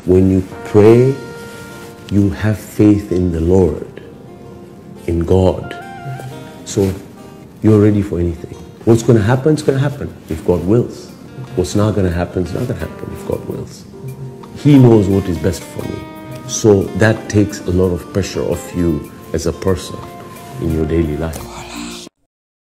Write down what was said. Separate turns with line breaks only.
when you pray, you have faith in the Lord, in God. So you're ready for anything. What's going to happen, it's going to happen if God wills. What's not going to happen, it's not going to happen if God wills. He knows what is best for me. So that takes a lot of pressure off you as a person in your daily life.